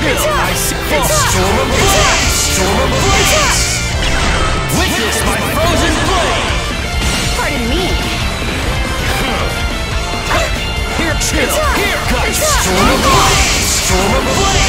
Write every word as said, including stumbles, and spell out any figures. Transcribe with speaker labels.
Speaker 1: chill! I see fall! Storm of Blades! Storm of Blades! Witness my frozen blade!
Speaker 2: Pardon me.
Speaker 1: Here, chill! Here, gotcha! Storm of Blades! Storm of Blades!